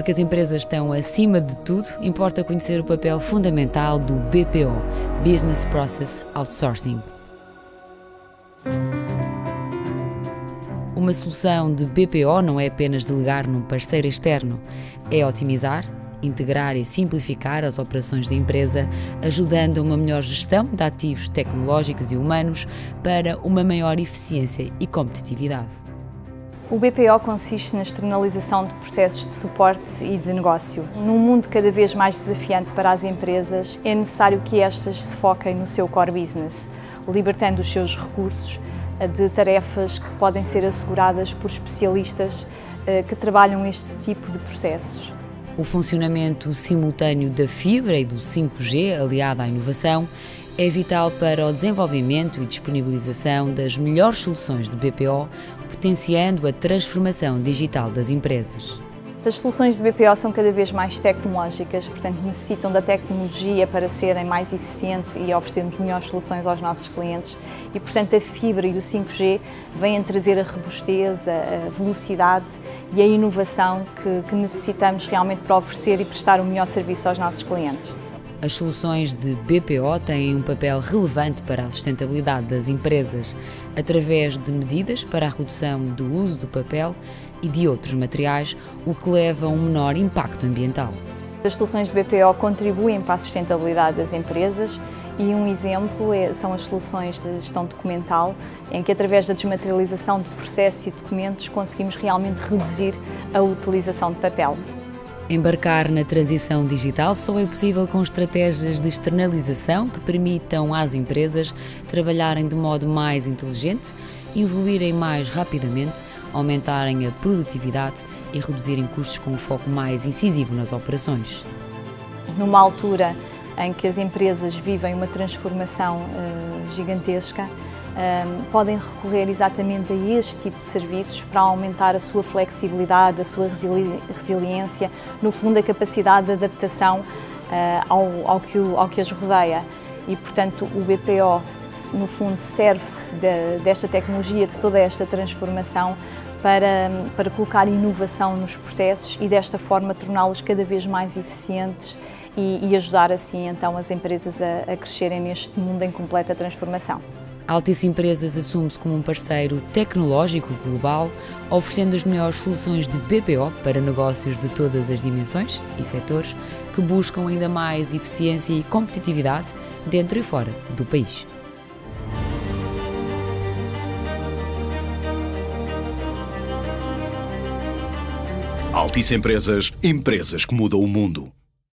Porque as empresas estão acima de tudo, importa conhecer o papel fundamental do BPO, Business Process Outsourcing. Uma solução de BPO não é apenas delegar num parceiro externo, é otimizar, integrar e simplificar as operações da empresa, ajudando a uma melhor gestão de ativos tecnológicos e humanos para uma maior eficiência e competitividade. O BPO consiste na externalização de processos de suporte e de negócio. Num mundo cada vez mais desafiante para as empresas, é necessário que estas se foquem no seu core business, libertando os seus recursos de tarefas que podem ser asseguradas por especialistas que trabalham este tipo de processos. O funcionamento simultâneo da fibra e do 5G, aliado à inovação, é vital para o desenvolvimento e disponibilização das melhores soluções de BPO, potenciando a transformação digital das empresas. As soluções de BPO são cada vez mais tecnológicas, portanto necessitam da tecnologia para serem mais eficientes e oferecermos melhores soluções aos nossos clientes e, portanto, a fibra e o 5G vêm trazer a robustez, a velocidade e a inovação que necessitamos realmente para oferecer e prestar o melhor serviço aos nossos clientes. As soluções de BPO têm um papel relevante para a sustentabilidade das empresas, através de medidas para a redução do uso do papel e de outros materiais, o que leva a um menor impacto ambiental. As soluções de BPO contribuem para a sustentabilidade das empresas e um exemplo são as soluções de gestão documental, em que através da desmaterialização de processos e documentos conseguimos realmente reduzir a utilização de papel. Embarcar na transição digital só é possível com estratégias de externalização que permitam às empresas trabalharem de modo mais inteligente, evoluírem mais rapidamente, aumentarem a produtividade e reduzirem custos com um foco mais incisivo nas operações. Numa altura em que as empresas vivem uma transformação gigantesca, podem recorrer exatamente a este tipo de serviços para aumentar a sua flexibilidade, a sua resiliência, no fundo a capacidade de adaptação ao que as rodeia. E, portanto, o BPO, no fundo, serve-se desta tecnologia, de toda esta transformação, para colocar inovação nos processos e, desta forma, torná-los cada vez mais eficientes e ajudar, assim, então, as empresas a crescerem neste mundo em completa transformação. A Altice Empresas assume-se como um parceiro tecnológico global, oferecendo as melhores soluções de BPO para negócios de todas as dimensões e setores que buscam ainda mais eficiência e competitividade dentro e fora do país. Altice Empresas, empresas que mudam o mundo.